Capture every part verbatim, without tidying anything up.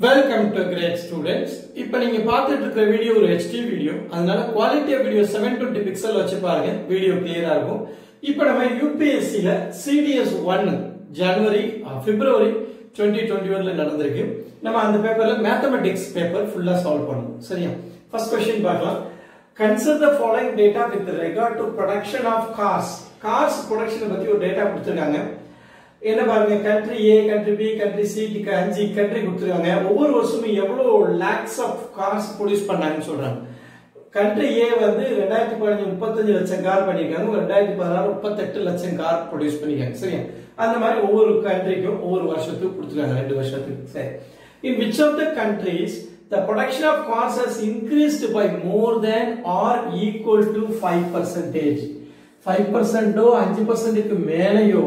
Welcome to Great Students. இப்போ நீங்க பார்த்துட்டு இருக்கிற வீடியோ ஒரு H D வீடியோ. அதனால quality of video seven twenty pixel வச்சு பாருங்க. வீடியோ கிளியரா இருக்கும். இப்போ நம்ம U P S C ல C D S one ஜனவரி பிப்ரவரி twenty twenty-one ல நடந்திருக்கு. நம்ம அந்த பேப்பர்ல மேத்தமேட்டிக்ஸ் பேப்பர் ஃபுல்லா சால்வ் பண்ணோம். சரியா? ஃபர்ஸ்ட் क्वेश्चन பார்க்கலாம். Consider the following data with regard to production of cars. Cars production பத்தி ஒரு டேட்டா கொடுத்திருக்காங்க. என்ன பாருங்க, country A, country B, country C க்கு அஞ்சு country கொடுத்திருக்காங்க. ஒவ்வொரு வருஷமும் எவ்வளவு lakhs of cars ப்ரொடியூஸ் பண்ணாங்கன்னு சொல்றாங்க. country A வந்து twenty fifteen thirty-five லட்சம் கார் பண்ணிருக்காங்க, twenty sixteen thirty-eight லட்சம் கார் ப்ரொடியூஸ் பண்ணிருக்காங்க. சரியா? அந்த மாதிரி ஒவ்வொரு கண்ட்ரிக்கும் ஒவ்வொரு வருஷத்துக்கு கொடுத்திருக்காங்க, ரெண்டு வருஷத்துக்கு. சரி. In which of the countries the production of cars has increased by more than or equal to five percent? five percent ஓ five percent க்கு மேலயோ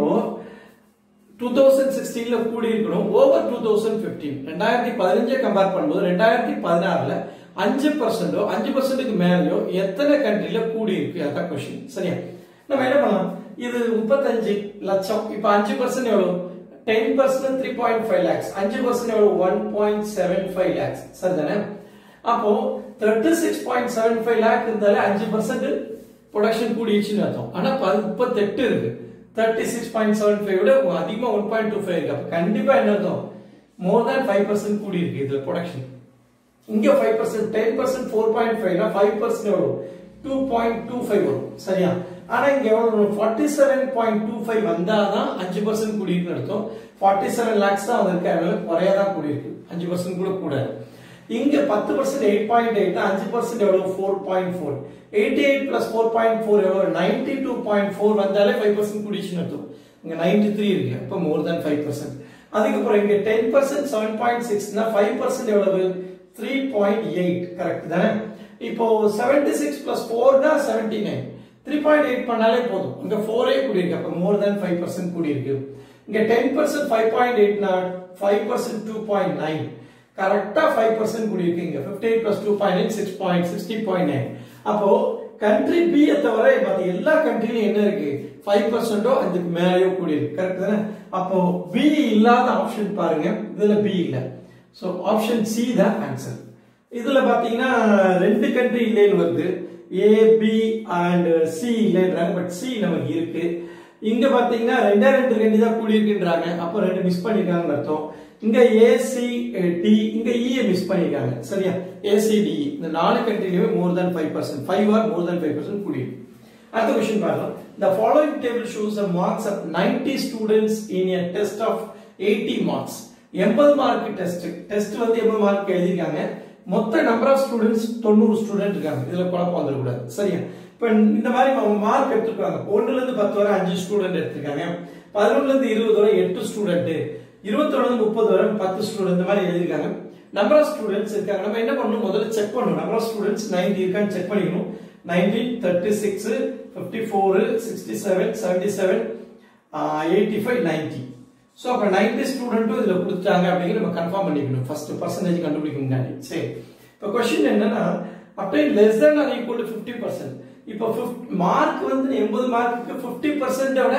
twenty sixteen ல கூடி இருக்கணும், over twenty fifteen twenty fifteen compare பண்ணும்போது twenty sixteen ல five percent ஓ five percent க்கு மேலயோ எத்தனை கண்ட்ரில கூடி இருக்கு அதான் क्वेश्चन. சரியா? நம்ம என்ன பண்ணலாம், இது thirty-five லட்சம். இப்போ five percent எவ்வளவு? ten percent three point five lakhs, five percent எவ்வளவு? one point seven five lakhs. சரிதானே? அப்போ thirty-six point seven five lakh இருந்தாலே five percent ப்ரொடக்ஷன் கூடிடுச்சுன்னு அர்த்தம். ஆனா thirty-eight இருக்கு, thirty-six point seven five விட அதிகமா one point two five இருக்கு. அப்ப கண்டிப்பா என்ன அர்த்தம்? more than five percent கூடி இருக்கு இதுல ப்ரொடக்ஷன். இங்க five percent, ten percent four point five னா five percent எவ்வளவு? two point two five வரும். சரியா? ஆனா இங்க எவ்வளவு? forty-seven point two five வந்தாதான் five percent கூடி இருக்குன்னு அர்த்தம். forty-seven lakhs தான் வந்திருக்கு, அதனால குறையாதான் கூடி இருக்கு, five percent கூட கூடாது. இங்க ten percent eight point eight, five percent எவ்வளவு? four point four. eighty-eight plus four point four எவ்வளவு? ninety-two point four வந்தாலே five percent கூடிச்சுன்னு அர்த்தம். இங்க ninety-three இருக்கு, அப்ப more than five percent. அதுக்கு அப்புறம் இங்க ten percent seven point six னா five percent எவ்வளவு? three point eight. கரெக்ட் தானே? இப்போ seventy-six plus four னா seventy-nine. three point eight பண்ணாலே போதும். இங்க four ஏ கூடி இருக்கு, அப்ப more than five percent கூடி இருக்கு. இங்க ten percent five point eight னா five percent two point nine. கரெக்ட்டா five percent கூடி இருக்கு. இங்க fifty-eight plus two point eight six point sixty point nine. அப்போ country B தவிர மத்த எல்லா கண்ட்ரிலயும் என்ன இருக்கு? five percent ஓ அதுக்கு மேலயோ கூடி இருக்கு. கரெக்ட் தானே? அப்போ B இல்லாத ஆப்ஷன் பாருங்க, இதுல B இல்ல. சோ ஆப்ஷன் C தான் ஆன்சர். இதுல பாத்தீங்கன்னா ரெண்டு கண்ட்ரி இல்லைன்னு வருது, A, B and C இல்லைன்றாங்க, பட் C நமக்கு இருக்கு. இங்க பாத்தீங்கன்னா ரெண்டே ரெண்டு கண்ட்ரி தான் கூடி இருக்குன்றாங்க, அப்ப ரெண்டு மிஸ் பண்ணிருக்காங்கன்னு அர்த்தம். இங்க A, C, D, இங்க E மிஸ் பண்ணிருக்காங்க. சரியா? A, C, D இந்த நாலு கண்ட்ரிலயுமே more than five percent, five or more than five percent கூடி இருக்கு. அடுத்த क्वेश्चन பாருங்க. The following table shows the marks of ninety students in a test of eighty marks. eighty mark test. Test வந்து eighty mark எழுதிருக்காங்க. மொத்த number of students ninety student இருக்காங்க. இதுல குழப்பம் வந்துட கூடாது. சரியா? இப்போ இந்த மாதிரி அவங்க மார்க் எடுத்துட்டாங்க. ஒன்று ல இருந்து பத்து வரை அஞ்சு ஸ்டூடண்ட் எடுத்துட்டாங்க. பதினொன்று ல இருந்து இருபது வரை எட்டு ஸ்டூடண்ட், இருபத்தி ஒன்று ல இருந்து முப்பது வரை பத்து ஸ்டூடண்ட் இந்த மாதிரி எழுதிருக்காங்க. நம்பர் ஆஃப் ஸ்டூடண்ட்ஸ் இருக்காங்க. நம்ம என்ன பண்ணணும், முதல்ல செக் பண்ணணும். நம்பர் ஆஃப் ஸ்டூடண்ட்ஸ் ninety இருக்கான்னு செக் பண்ணிக்கணும். nineteen, thirty-six, fifty-four, sixty-seven, seventy-seven, eighty-five, ninety. So அப்ப ninety ஸ்டூடண்ட்டும் இதுல கொடுத்துட்டாங்க அப்படிங்கறத நம்ம கன்ஃபார்ம் பண்ணிக்கணும். ஃபர்ஸ்ட் பர்சன்டேஜ் கண்டுபிடிக்க முன்னாடி. சரி, இப்போ क्वेश्चन என்னன்னா, obtain less than or equal to fifty percent. இப்போ மார்க் வந்து eighty மார்க்குக்கு fifty percent விட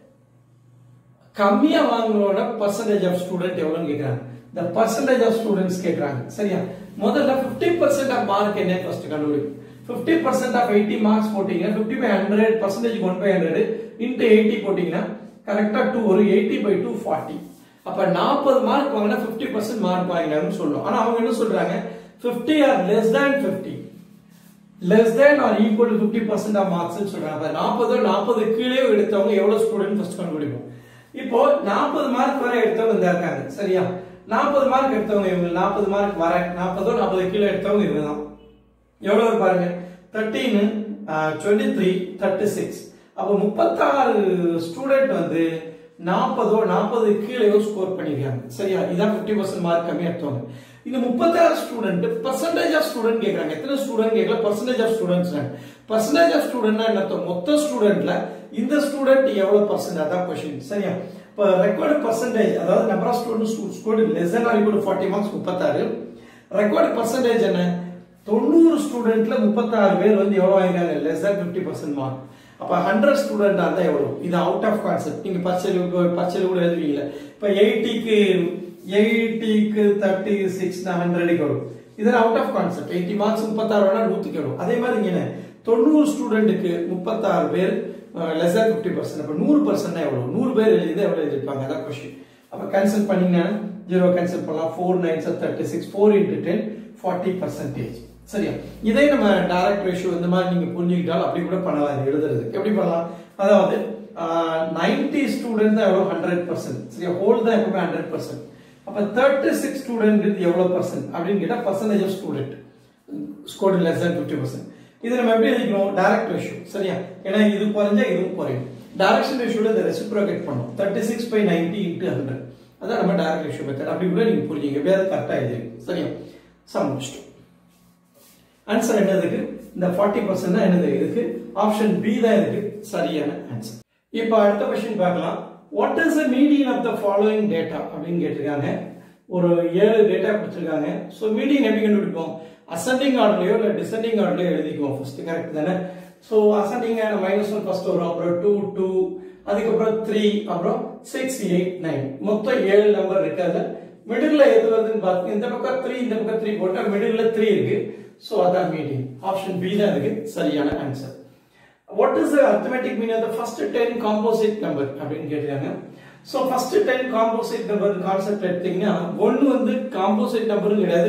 கம்மியா வாங்குறவங்க பர்சன்டேஜ் ஆஃப் ஸ்டூடண்ட் எவ்வளவுன்னு கேக்குறாங்க. the percentage of students கேக்குறாங்க. சரியா? முதல்ல fifty percent ஆஃப் மார்க் என்ன ஃபர்ஸ்ட் கண்டுபிடிக்கணும். fifty percent ஆஃப் eighty மார்க்ஸ் போட்டீங்கன்னா fifty by one hundred percentage one by one hundred into eighty போட்டீங்கன்னா கரெக்ட்டா two ஒரு eighty by two forty. அப்ப forty மார்க் வாங்குனா fifty percent மார்க் வாங்கினாங்கன்னு சொல்றோம். ஆனா அவங்க என்ன சொல்றாங்க, fifty or less than fifty, less than or equal to fifty percent of marks னு சொல்றாங்க. அப்ப forty forty கீழே எடுத்தவங்க எவ்வளவு ஸ்டூடண்ட் ஃபர்ஸ்ட் கண்டுபிடிப்போம். இப்போ forty மார்க் வரை எடுத்தவங்க இந்த இருக்காங்க. சரியா? forty மார்க் எடுத்தவங்க இவங்க, forty மார்க் வர forty forty கீழே எடுத்தவங்க இவங்க தான். எவ்வளவு பாருங்க, thirteen, twenty-three, thirty-six. அப்ப thirty-six ஸ்டூடண்ட் வந்து forty forty கீழே ஸ்கோர் பண்ணிருக்காங்க. சரியா? இதான் fifty percent மார்க் கம்மி எடுத்தவங்க. இந்த thirty-six student percentage of student கேக்குறாங்க. எத்தனை ஸ்டூடண்ட் கேக்கல, percentage of students. percentage of ஸ்டூடண்ட்னா என்ன அர்த்தம்? மொத்த ஸ்டூடண்ட்ல இந்த ஸ்டூடண்ட் எவ்வளவு பர்சன்ட், அதான் क्वेश्चन. சரியா? இப்ப ரெக்கார்ட் பர்சன்டேஜ், அதாவது number of students scored less than or equal to forty marks thirty-six. Record percentage என்ன? ninety ஸ்டூடண்ட்ல thirty-six பேர் வந்து எவ்வளவு வாங்கிட்டாங்க, less than fifty percent மார்க். அப்ப one hundred ஸ்டூடண்ட் இருந்தா எவ்வளவு? இது அவுட் ஆஃப் கான்செப்ட். நீங்க பர்சன்டேஜ் பர்சன்டேஜ் கூட எழுதுவீங்க. இப்ப eighty க்கு eighty க்கு thirty-six one hundred க்கு வரும். இது out of concept. eighty marks thirty-six வேணா நூறு க்கு வரும். அதே மாதிரி இங்க ninety ஸ்டூடண்ட்க்கு thirty-six பேர் less than fifty percent. அப்ப one hundred percent னா எவ்வளவு? one hundred பேர் எழுதி எவ்வளவு எழுதிருப்பாங்க? அத क्वेश्चन. அப்ப கேன்சல் பண்ணீங்கன்னா zero கேன்சல் பண்ணலாம். four nines are thirty-six. four into ten forty percent. சரியா? இதே நம்ம டைரக்ட் ரேஷியோ இந்த மாதிரி நீங்க புரிஞ்சிட்டால் அப்படி கூட பண்ணலாம். இது எழுதுறது எப்படி பண்ணலாம்? அதாவது ninety ஸ்டூடண்ட்ஸ் தான் எவ்வளவு? one hundred percent. சரியா? ஹோல் தான் எப்பவுமே one hundred percent. அப்ப thirty-six ஸ்டூடண்ட் எவ்வளவு percent அப்படினு கேட்டா percentage of student scored less than fifty percent. இது நம்ம எப்படி எழுதிக்கணும்? Direct ratio. சரியா? ஏன்னா இது குறைஞ்சா இதுவும் குறையும். டைரக்ஷன் ரேஷியோல இத ரெசிப்ரோகேட் பண்ணும். thirty-six by ninety into one hundred. அதான் நம்ம டைரக்ட் ரேஷியோ மெத்தட். அப்படி கூட நீங்க புரிஞ்சுங்க. எப்படியா கரெக்ட்டா எழுதிருங்க. சரியா? சம் முடிச்சிட்டோம். ஆன்சர் என்னதுக்கு? இந்த forty percent தான் என்னது? இதுக்கு ஆப்ஷன் பி தான் இதுக்கு சரியான ஆன்சர். இப்போ அடுத்த क्वेश्चन பார்க்கலாம். What is the median of the following data அப்படினு கேட்டிருக்காங்க. ஒரு ஏழு டேட்டா கொடுத்திருக்காங்க. சோ மீடியன் எப்படி கண்டுபிடிப்போம்? அசெண்டிங் ஆர்டர்லயோ இல்ல டிசெண்டிங் ஆர்டர்லயோ எழுதிக்குவோம். ஃபர்ஸ்ட் கரெக்ட் தானே? So ascending minus one first வரும். அப்புறம் two two அதுக்கு அப்புறம் three அப்புறம் six eight nine. மொத்தம் ஏழு நம்பர் இருக்கு. அதுல மிடில்ல எது வருதுன்னு பாத்தீங்க. இந்த பக்கம் three இந்த பக்கம் three போட்டா மிடில்ல three இருக்கு. சோ அதான் மீடியன். ஆப்ஷன் பி தான் இதுக்கு சரியான answer. What is the arithmetic mean of the first ten composite number அப்படினு கேட்டிருக்காங்க. So first ten composite number concept எடுத்தீங்கன்னா one வந்து composite number கிடையாது,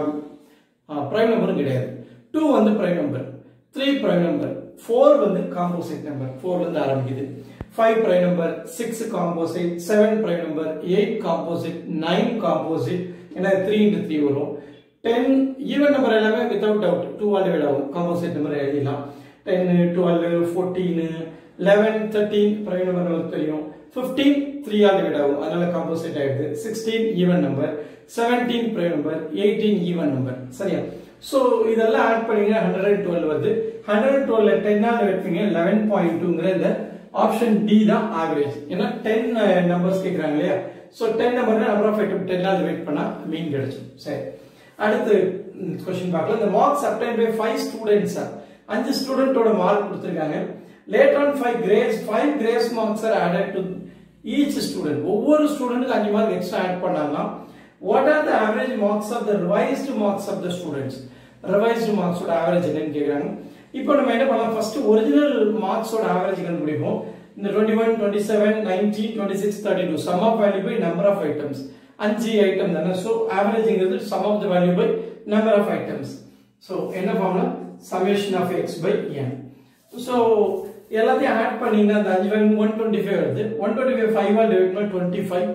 prime number கிடையாது. two வந்து prime number, three prime number, four வந்து composite number, four ல இருந்து ஆரம்பிக்குது. five prime number, six composite, seven prime number, eight composite, nine composite, ஏன்னா three into three வரும். ten even number எல்லாமே without doubt two ஆல் divide ஆகும். composite number எழுதிடலாம். ten, twelve, fourteen, eleven, thirteen prime number நமக்கு தெரியும். fifteen three ஆல் divide ஆகும். அதனால composite ஆயிடுது. sixteen even number, seventeen prime number, eighteen even number. சரியா? சோ இதெல்லாம் ஆட் பண்ணீங்க one hundred twelve வருது. one hundred twelve ல ten ஆல் டிவைட் பண்ணீங்க eleven point two ங்கற இந்த ஆப்ஷன் டி தான் ஆவரேஜ். ஏன்னா ten நம்பர்ஸ் கேக்குறாங்க இல்லையா? சோ ten நம்பர்னா நம்பர் ஆஃப் ஐட்டம் ten ஆல் டிவைட் பண்ணா மீன் கிடைக்கும். சரி. அடுத்து क्वेश्चन பார்க்கலாம். the marks obtained by five students are five ஸ்டூடண்டோட மார்க் கொடுத்திருக்காங்க. later on five grades five grades marks are added to each student. ஒவ்வொரு ஸ்டூடண்ட்க்கு five மார்க் எக்ஸ்ட்ரா ஆட் பண்ணாங்க. what are the average marks of the revised marks of the students? revised marks ஓட average என்னன்னு கேக்குறாங்க. இப்போ நம்ம என்ன பண்ணலாம்? ஃபர்ஸ்ட் ஒரிஜினல் மார்க்ஸ் ஓட ஆவரேஜ் கண்டுபிடிப்போம். இந்த twenty-one, twenty-seven, nineteen, twenty-six, thirty-two sum of value by number of items. five item தானே. சோ ஆவரேஜ்ங்கிறது sum of the value by number of items. So என்ன formula? summation of x by n. So எல்லாத்தையும் add பண்ணீங்கன்னா அந்த five one twenty-five வருது. one twenty-five five ஆல் divide பண்ணா twenty-five.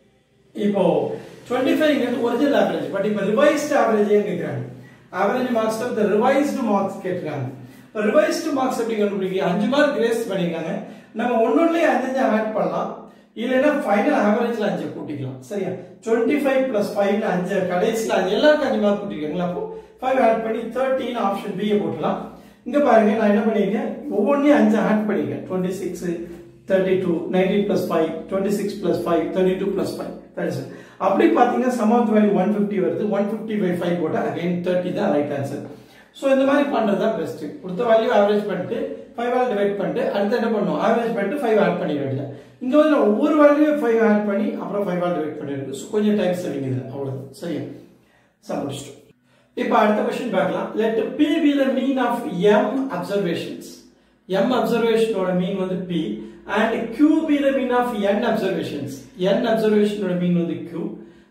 இப்போ twenty-five ங்கிறது ஒரிஜினல் ஆவரேஜ். பட் இப்போ ரிவைஸ்ட் ஆவரேஜ் ஏன் கேக்குறாங்க? Average marks of the revised marks கேக்குறாங்க. இப்போ ரிவைஸ்ட் மார்க்ஸ் எப்படி கண்டுபிடிக்க? five மார்க் கிரேஸ் பண்ணிருக்காங்க. நம்ம ஒண்ணொண்ணுலயே five five ஆட் பண்ணலாம். இல்லனா ஃபைனல் ஆவரேஜ்ல five கூட்டிக்கலாம். சரியா? twenty-five plus five ல five கடைசில எல்லாருக்கும் five மார்க் கூட்டிருக்கீங்களா? அப்போ five ஆட் பண்ணி thirteen ஆப்ஷன் பி போடலாம். இங்க பாருங்க நான் என்ன பண்ணிருக்கேன்? ஒவ்வொண்ணையும் five ஆட் பண்ணிருக்கேன். twenty-six, thirty-two, nineteen plus five, twenty-six plus five, thirty-two plus five. thirty-seven. அப்படி பாத்தீங்கன்னா sum of the value one fifty வருது. one fifty by five போட்டா again thirty தான் ரைட் ஆன்சர். சோ இந்த மாதிரி பண்றது தான் பெஸ்ட். கொடுத்த வேல்யூ ஆவரேஜ் பண்ணிட்டு five ஆல் டிவைட் பண்ணிட்டு அடுத்து என்ன பண்ணனும்? ஆவரேஜ் பண்ணிட்டு five ஆட் பண்ணிட வேண்டியது. இங்க வந்து ஒவ்வொரு வேல்யூவை five ஆட் பண்ணி அப்புறம் five ஆல் டிவைட் பண்ணிருக்கு. சோ கொஞ்சம் டைம் சேவிங் இது. அவ்வளவுதான். சரியா? சம்மிஸ்ட். இப்போ அடுத்த क्वेश्चन பார்க்கலாம். let p be the mean of m observations. m observation ஓட மீன் வந்து p and q be the mean of n observations. n observation ஓட மீன் வந்து q.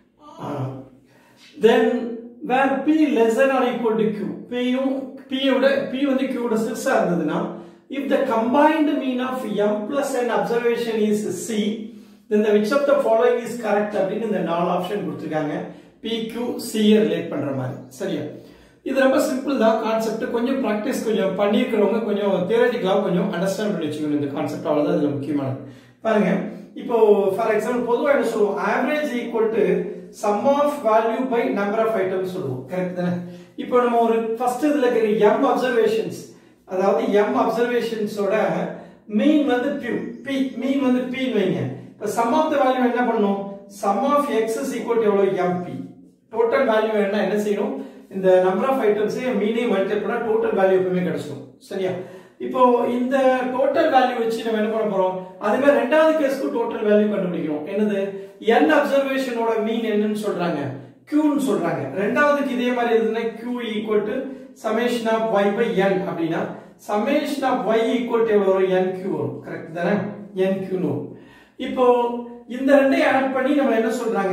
uh, then where p less than or equal to q, p யும் p ஓட p வந்து q ஓட six ஆ இருந்ததுனா if the combined mean of m plus n observation is c, then the which of the following is correct அப்படினு இந்த நாலு option கொடுத்திருக்காங்க. p q c relate பண்ற மாதிரி. சரியா? இது ரொம்ப சிம்பிள் தான் கான்செப்ட். கொஞ்சம் பிராக்டிஸ் கொஞ்சம் பண்ணிருக்கறவங்க கொஞ்சம் தியரிட்டிக்கலா கொஞ்சம் அண்டர்ஸ்டாண்ட் பண்ணி வெச்சுக்கணும் இந்த கான்செப்ட். அவ்வளவுதான் இதுல முக்கியமானது. பாருங்க இப்போ ஃபார் எக்ஸாம்பிள் பொதுவா என்ன சொல்லுவோம்? Average equal to sum of value by number of items சொல்லுவோம். கரெக்ட் தானே? இப்போ நம்ம ஒரு ஃபர்ஸ்ட் இதுல இருக்கிற m observations, அதாவது m observations ஓட மீன் வந்து p, p மீன் வந்து p வைங்க. இப்போ sum of the value என்ன பண்ணனும்? sum of x is equal to எவ்வளவு? mp. டோட்டல் வேல்யூ என்ன என்ன செய்யணும்? இந்த நம்பர் ஆஃப் ஐட்டம்ஸ் மீனை மல்டிப்ளை பண்ணா டோட்டல் வேல்யூ எப்பவுமே கிடைச்சிடும். சரியா? இப்போ இந்த டோட்டல் வேல்யூ வச்சு நம்ம என்ன பண்ண போறோம் அதே மாதிரி ரெண்டாவது கேஸ்க்கு டோட்டல் வேல்யூ கண்டுபிடிக்கணும் என்னது n அப்சர்வேஷனோட மீன் என்னன்னு சொல்றாங்க q ன்னு சொல்றாங்க ரெண்டாவதுக்கு இதே மாதிரி இருந்துனா q equal to summation of y by n அப்படினா summation of y equal to எவ்வளவு வரும் nq வரும் கரெக்ட் தானே nq னு இப்போ இந்த ரெண்டையும் ஆட் பண்ணி நம்ம என்ன சொல்றாங்க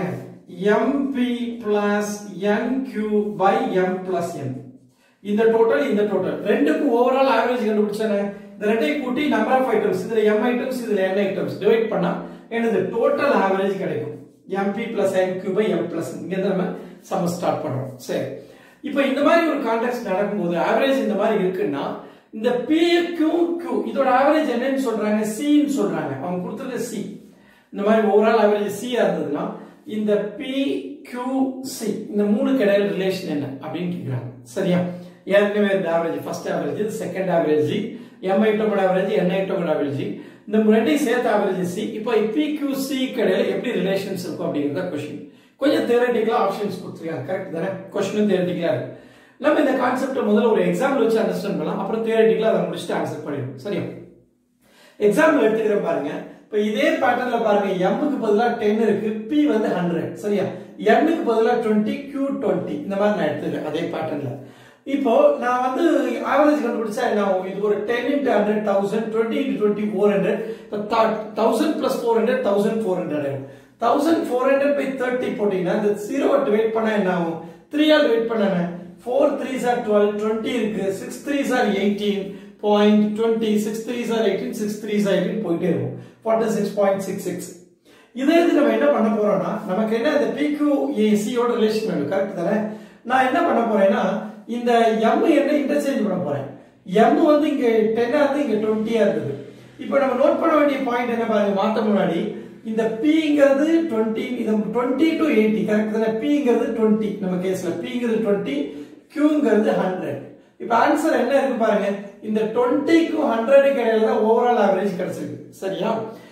mp plus nq by m plus n இந்த டோட்டல் இந்த டோட்டல் ரெண்டுக்கு ஓவரால் ஆவரேஜ் கண்டுபிடிச்சானே இந்த ரெண்டையும் கூட்டி நம்பர் ஆஃப் ஐட்டம்ஸ் இதுல m ஐட்டம்ஸ் இதுல n ஐட்டம்ஸ் டிவைட் பண்ணா என்னது டோட்டல் ஆவரேஜ் கிடைக்கும் mp plus nq by m plus n இங்க நம்ம சம் ஸ்டார்ட் பண்றோம் சரி இப்போ இந்த மாதிரி ஒரு கான்டெக்ஸ்ட் நடக்கும்போது ஆவரேஜ் இந்த மாதிரி இருக்குன்னா இந்த p q q இதோட ஆவரேஜ் என்னன்னு சொல்றாங்க c ன்னு சொல்றாங்க அவங்க கொடுத்திருக்க c இந்த மாதிரி ஓவரால் ஆவரேஜ் c இருந்ததுன்னா இந்த p q c இந்த மூணுக்கு இடையில ரிலேஷன் என்ன அப்படினு கேக்குறாங்க சரியா ஏற்கனவே இந்த average first average second average m ஐட்டமோட ஆவரேஜ் n ஐட்டமோட ஆவரேஜ் இந்த ரெண்டையும் சேர்த்து ஆவரேஜ் c இப்போ p q c க்கு இடையில எப்படி ரிலேஷன்ஸ் இருக்கும் அப்படிங்கறத क्वेश्चन கொஞ்சம் தியரட்டிக்கலா ஆப்ஷன்ஸ் கொடுத்திருக்காங்க கரெக்ட் தானே क्वेश्चन தியரட்டிக்கலா இருக்கு நம்ம இந்த கான்செப்ட் முதல்ல ஒரு எக்ஸாம்பிள் வச்சு அண்டர்ஸ்டாண்ட் பண்ணலாம் அப்புறம் தியரட்டிக்கலா அத முடிச்சிட்டு ஆன்சர் பண்ணிடுவோம் சரியா எக்ஸாம்பிள் எடுத்துக்கிற பாருங்க இப்போ இதே பேட்டர்ன்ல பாருங்க m க்கு பதிலா ten இருக்கு p வந்து one hundred சரியா n க்கு பதிலா twenty q twenty இந்த மாதிரி நான் எடுத்துக்கிறேன் அதே பேட்டர்ன்ல இப்போ நான் வந்து ஆவரேஜ் கண்டுபிடிச்சா என்ன ஆகும் இது ஒரு ten into one hundred one thousand twenty into twenty four hundred இப்போ one thousand plus four hundred one thousand four hundred ஆகும் one thousand four hundred by thirty போட்டீங்கன்னா இந்த zero டிவைட் பண்ணா என்ன ஆகும் three ஆல் டிவைட் பண்ணா four threes are twelve twenty இருக்கு six threes are eighteen point twenty six threes are eighteen six threes are eighteen போயிட்டே இருக்கும் forty-six point six six இதே இது நம்ம என்ன பண்ண போறோம்னா நமக்கு என்ன இந்த p q c ஓட ரிலேஷன் வேணும் கரெக்ட் தானே நான் என்ன பண்ண போறேன்னா இந்த m என்ன இன்டர்சேஞ்ச் பண்ண போறேன் m வந்து இங்க ten ஆ இருந்து இங்க twenty ஆ இருக்குது இப்போ நம்ம நோட் பண்ண வேண்டிய பாயிண்ட் என்ன பாருங்க மாத்த முன்னாடி இந்த p ங்கிறது twenty இது twenty to eighty கரெக்ட் தானே p ங்கிறது twenty நம்ம கேஸ்ல p ங்கிறது twenty q ங்கிறது one hundred இப்போ ஆன்சர் என்ன இருக்கு பாருங்க இந்த twenty க்கு one hundred க்கு இடையில தான் ஓவரால் ஆவரேஜ் கிடைச்சிருக்கு சரியா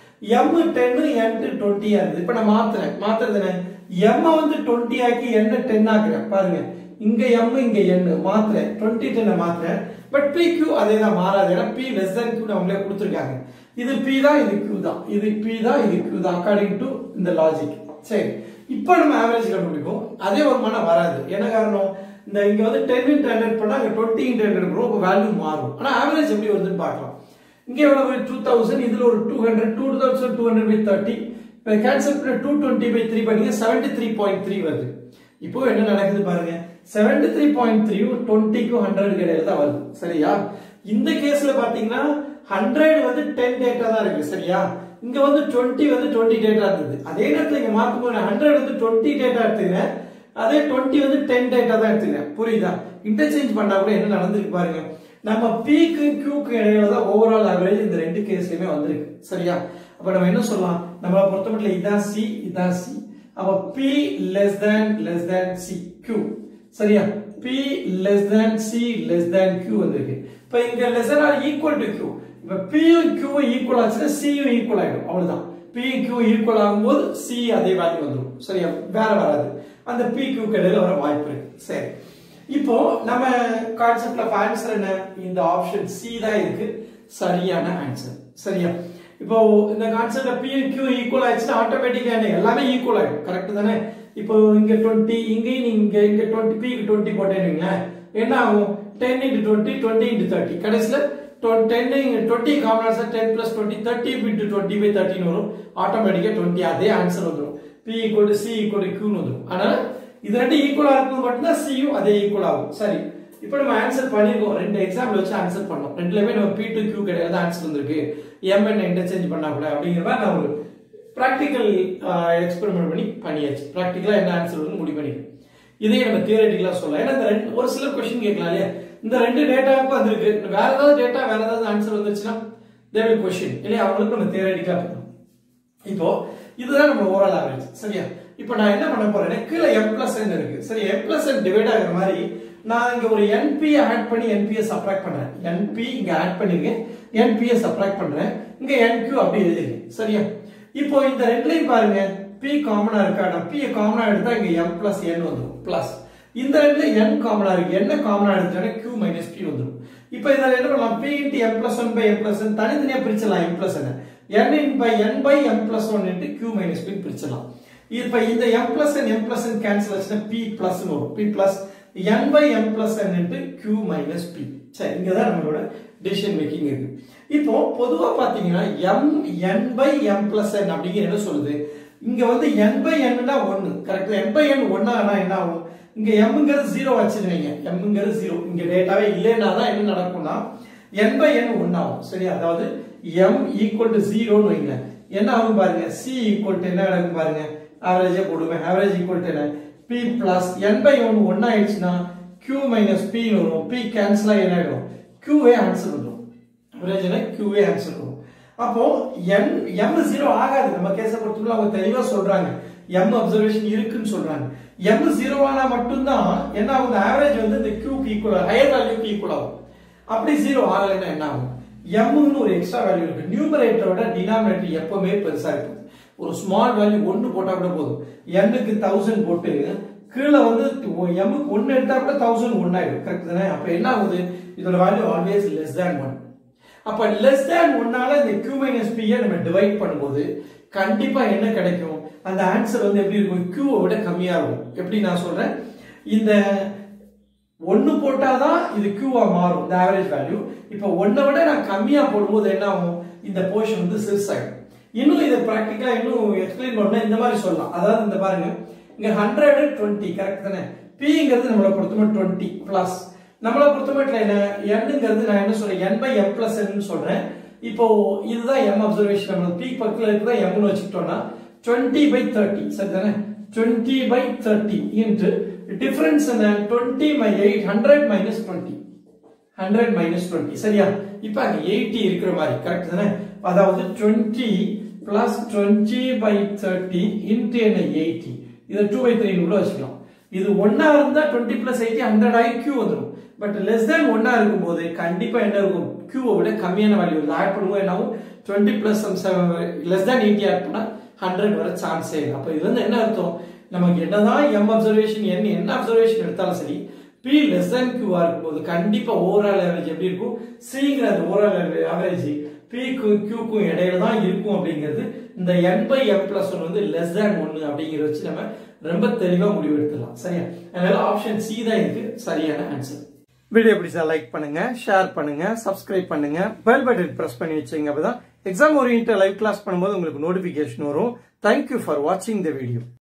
m ten n twenty ஆ இருக்கு இப்போ நான் மாத்துறேன் மாத்துறது என்ன m வந்து twenty ஆக்கி n ten ஆக்குறேன் பாருங்க இங்க m இங்க n மாத்துறேன் twenty ten மாத்துறேன் பட் p q அதே தான் மாறாது ஏனா p less than q அவங்களே கொடுத்திருக்காங்க இது p தான் இது q தான் இது p தான் இது q தான் according to இந்த லாஜிக் சரி இப்போ நம்ம ஆவரேஜ் கண்டுபிடிப்போம் அதே ஒரு மன வராது என்ன காரணம் இந்த இங்க வந்து ten into one hundred பண்ணா அங்க twenty into one hundred போறோம் அப்ப வேல்யூ மாறும் ஆனா ஆவரேஜ் எப்படி வருதுன்னு பார்க்கலாம் இங்க எவ்வளவு two thousand இதுல ஒரு two hundred two thousand two hundred by thirty இப்போ கேன்சல் பண்ண two twenty by three பண்ணீங்க seventy-three point three வருது இப்போ என்ன நடக்குது பாருங்க seventy-three point three twenty க்கு one hundred க்கு இடையில தான் வருது சரியா இந்த கேஸ்ல பாத்தீங்கன்னா one hundred வந்து ten டேட்டா தான் இருக்கு சரியா இங்க வந்து twenty வந்து twenty டேட்டா இருந்தது அதே நேரத்துல இங்க மாத்தும்போது one hundred வந்து twenty டேட்டா எடுத்துக்கிறேன் அதே twenty வந்து ten டேட்டா தான் எடுத்துக்கிறேன் புரியுதா இன்டர்சேஞ்ச் பண்ணா கூட என்ன நடந்துருக்கு பாருங்க நம்ம p க்கு q க்கு இடையில தான் ஓவரால் ஆவரேஜ் இந்த ரெண்டு கேஸ்லயுமே வந்திருக்கு சரியா அப்ப நம்ம என்ன சொல்லலாம் நம்மள பொறுத்தமட்டில இதான் c இதான் c அப்ப p less than less than c q சரியா p less than c less than q வந்திருக்கு இப்போ இங்க less than or equal to q இப்ப p யும் q யும் ஈக்குவல் ஆச்சுனா c யும் ஈக்குவல் ஆயிடும் அவ்வளவுதான் p யும் q ஈக்குவல் ஆகும்போது c அதே வேல்யூ வந்துரும் சரியா வேற வராது அந்த p q க்கு இடையில வர வாய்ப்பு இருக்கு சரி இப்போ நம்ம கான்செப்ட்ல ஆன்சர் என்ன இந்த ஆப்ஷன் c தான் இருக்கு சரியான ஆன்சர் சரியா இப்போ இந்த கான்செப்ட்ல p and q ஈக்குவல் ஆயிடுச்சுனா ஆட்டோமேட்டிக்கா என்ன எல்லாமே ஈக்குவல் ஆயிடும் கரெக்ட் தானே இப்போ இங்க twenty இங்க நீங்க இங்க twenty p க்கு twenty போட்டேனீங்களா என்ன ஆகும் ten into twenty twenty into thirty கடைசில ten இங்க twenty common answer ten plus twenty thirty into twenty by thirty னு வரும் ஆட்டோமேட்டிக்கா twenty அதே ஆன்சர் வந்துரும் p equal to c equal to q னு வந்துரும் ஆனா இது ரெண்டு ஈக்குவலா இருக்கும் மட்டும் தான் c யும் அதே ஈக்குவல் ஆகும் சரி இப்போ நம்ம ஆன்சர் பண்ணிருக்கோம் ரெண்டு எக்ஸாம்பிள் வச்சு ஆன்சர் பண்ணோம் ரெண்டுலயுமே நம்ம p to q கிடையாது தான் ஆன்சர் வந்திருக்கு m n இன்டர்சேஞ்ச் பண்ணா கூட அப்படிங்கிற மாதிரி நான் ஒரு பிராக்டிகல் எக்ஸ்பெரிமென்ட் பண்ணி பண்ணியாச்சு பிராக்டிகலா என்ன ஆன்சர் வரும்னு முடிவு பண்ணிருக்கேன் இதே நம்ம தியரட்டிக்கலா சொல்லலாம் ஏன்னா இந்த ரெண்டு ஒரு சில क्वेश्चन கேட்கலாம் இல்லையா இந்த ரெண்டு டேட்டாவுக்கு வந்திருக்கு வேற ஏதாவது டேட்டா வேற ஏதாவது ஆன்சர் வந்துருச்சுன்னா they will question இல்லையா அவங்களுக்கு நம்ம தியரட்டிக்கலா பண்ணணும் இப்போ இதுதான் நம்ம ஓவரால் ஆவரேஜ் சரியா இப்போ நான் என்ன பண்ண போறேன்னா கீழ m plus n இருக்கு சரி m plus n டிவைட் ஆகுற மாதிரி நான் இங்க ஒரு np ஆட் பண்ணி np சப்ட்ராக்ட் பண்றேன் np இங்க ஆட் பண்ணிருக்கேன் np சப்ட்ராக்ட் பண்றேன் இங்க nq அப்படி எழுதிருக்கேன் சரியா இப்போ இந்த ரெண்டுலயும் பாருங்க p காமனா இருக்கா நான் p காமனா எடுத்தா இங்க m plus n வந்துரும் பிளஸ் இந்த ரெண்டுல n காமனா இருக்கு என்ன காமனா எடுத்தா q minus p வந்துரும் இப்போ இதில் என்ன பண்ணலாம் p into m plus one by m plus n தனித்தனியா பிரிச்சலாம் m plus n n by n by m plus one into q minus p பிரிச்சலாம் இப்போ இந்த m plus n m plus n cancel ஆச்சுனா p plus னு வரும் p plus n by m plus n into q minus p சரி இங்க தான் நம்மளோட decision making இருக்கு இப்போ பொதுவா பாத்தீங்கன்னா m n by m plus n அப்படிங்கிற என்ன சொல்லுது இங்க வந்து n by n னா one கரெக்ட்டா n by n one ஆனா என்ன ஆகும் இங்க m ங்கிறது zero வச்சிருவீங்க m ங்கிறது zero இங்க டேட்டாவே இல்லனா தான் என்ன நடக்கும்னா n by n one ஆகும் சரி அதாவது m equal to zero னு வைங்க என்ன ஆகும் பாருங்க c equal to என்ன நடக்கும் பாருங்க ஆவரேஜ் போடுங்க ஆவரேஜ் equal to என்ன p plus n by one one ஆயிடுச்சுனா q minus p னு வரும் p கேன்சல் ஆகி என்ன ஆகும் q வே ஆன்சர் வரும் ஆவரேஜ் என்ன q வே ஆன்சர் வரும் அப்போ n m zero ஆகாது நம்ம கேஸ பொறுத்தவரை அவங்க தெளிவா சொல்றாங்க m அப்சர்வேஷன் இருக்குன்னு சொல்றாங்க m zero ஆனா மட்டும் தான் என்ன ஆகும் ஆவரேஜ் வந்து இந்த q க்கு ஈக்குவல் ஹையர் வேல்யூக்கு ஈக்குவல் ஆகும் அப்படி zero ஆகலைன்னா என்ன ஆகும் m ன்னு ஒரு எக்ஸ்ட்ரா வேல்யூ இருக்கு நியூமரேட்டரோட டினாமினேட்டர் எப்பவுமே பெருசா இருக்கும் ஒரு ஸ்மால் வேல்யூ one போட்டா கூட போதும் n க்கு one thousand போட்டு கீழ வந்து m க்கு one எடுத்தா கூட one thousand one ஆயிடும் கரெக்ட் தானே அப்ப என்ன ஆகுது இதோட value always less than one அப்ப less than one ஆல இந்த q minus p ஐ நம்ம டிவைட் பண்ணும்போது கண்டிப்பா என்ன கிடைக்கும் அந்த ஆன்சர் வந்து எப்படி இருக்கும் q விட கம்மியா இருக்கும் எப்படி நான் சொல்றேன் இந்த one போட்டாதான் இது q ஆ மாறும் இந்த ஆவரேஜ் வேல்யூ இப்போ one விட நான் கம்மியா போடும்போது என்ன ஆகும் இந்த போர்ஷன் வந்து சிறுசாயிடும் இன்னும் இத பிராக்டிகலா இன்னும் எக்ஸ்பிளைன் பண்ணா இந்த மாதிரி சொல்லலாம் அதாவது இந்த பாருங்க இங்க one hundred twenty கரெக்ட் தானே p ங்கிறது நம்மள பொறுத்தம twenty பிளஸ் நம்மள பொறுத்தமட்ல என்ன n ங்கிறது நான் என்ன சொல்றேன் n by m plus n னு சொல்றேன் இப்போ இதுதான் m அப்சர்வேஷன் நம்ம p பக்கத்துல இருக்குதா m னு வச்சிட்டோம்னா twenty by thirty சரிதானே twenty by thirty into difference என்ன twenty by eight hundred minus twenty one hundred minus twenty சரியா இப்போ அங்க eighty இருக்கிற மாதிரி கரெக்ட் தானே அதாவது twenty plus twenty by thirty into eighty இத two by three உள்ள வச்சுக்கலாம் இது one ஆ இருந்தா twenty plus eighty one hundred ஆகி q வந்துரும் பட் less than one ஆ இருக்கும்போது கண்டிப்பா என்ன இருக்கும் q விட கம்மியான வேல்யூ இருக்கு ஆட் பண்ணும்போது என்ன ஆகும் twenty plus some less than eighty add பண்ணா one hundred வர சான்ஸ் இல்லை அப்ப இதுல இருந்து என்ன அர்த்தம் நமக்கு என்னதான் m அப்சர்வேஷன் n என்ன அப்சர்வேஷன் எடுத்தாலும் சரி p less than q ஆ இருக்கும்போது கண்டிப்பா ஓவரால் ஆவரேஜ் எப்படி இருக்கும் c ங்கற அந்த ஓவரால் ஆவரேஜ் p க்கு q க்கு இடையில தான் இருக்கும் அப்படிங்கிறது இந்த n by m plus one வந்து less than one அப்படிங்கறத வச்சு நம்ம ரொம்ப தெளிவா முடிவு எடுத்துக்கலாம் சரியா அதனால ஆப்ஷன் C தான் இதுக்கு சரியான ஆன்சர் வீடியோ பிடிச்சா லைக் பண்ணுங்க ஷேர் பண்ணுங்க சப்ஸ்கிரைப் பண்ணுங்க பெல் பட்டன் பிரஸ் பண்ணி வச்சீங்க அப்பதான் எக்ஸாம் ஓரியன்டட் லைவ் கிளாஸ் பண்ணும்போது உங்களுக்கு நோட்டிபிகேஷன் வரும் Thank you for watching the video.